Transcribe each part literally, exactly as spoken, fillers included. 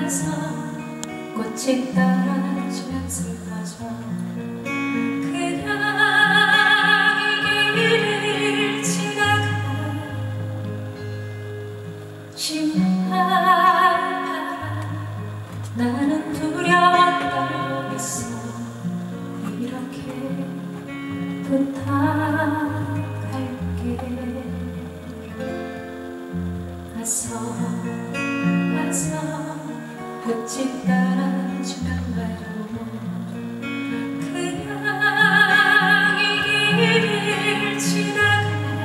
가서 꽃이 떨어지면 슬퍼져 그냥 이 길을 지나가 심한 나는 두려워 떨고 있어 이렇게 부탁할게 가서 가서 꽃이 떨어지면 말고 그냥 이 길을 지나가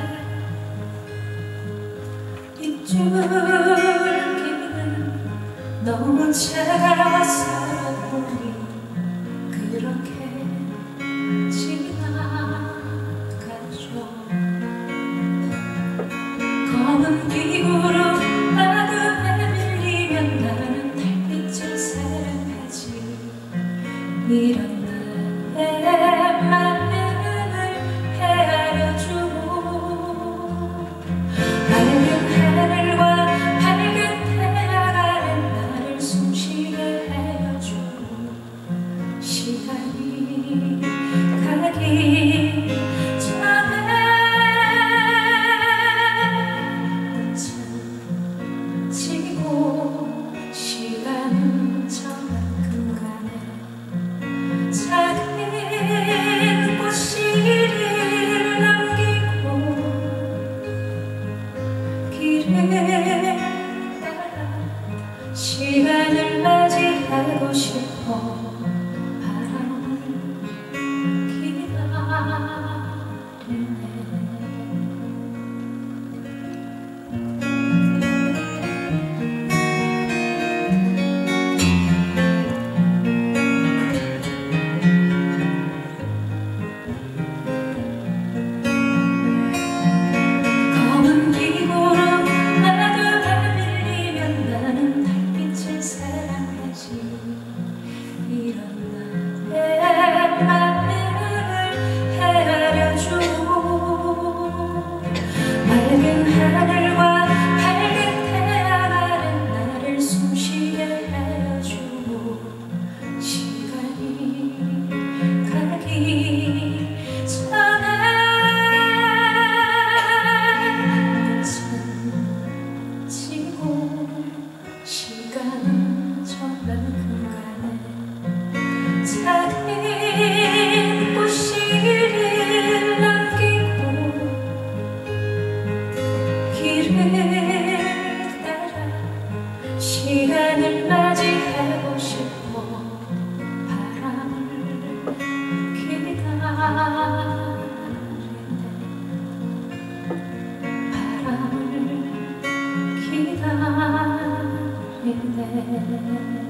빗줄기는 너무 차가워서 보니 그렇게 지나가죠 검은 비구름 어둠에 밀리면 나는 달빛을 사랑하지 이런 나의 마음을 헤아려주고 밝은 하늘과 밝은 태양 아래 나를 숨쉬게 해주고 시간이 가기 전에 꽃은 지고 시간은 저만큼 가네 작은 꽃씨를 남기고 길을 따라 시간을 맞이하고 싶어 바람을 기다리네 검은 비구름 어둠에 밀리면 나는 달빛을 사랑하지 이런 나의 마음을 헤아려주고 맑은 하늘과 밝은 태양 아래 나를 숨쉬게 해주고 시간이 가기 전에 꽃은 지고 시간은 저만큼 가네 작은 꽃씨를 남기고 길을 따라 시간을 맞이하고 싶어 바람을 기다리네 바람을 기다리네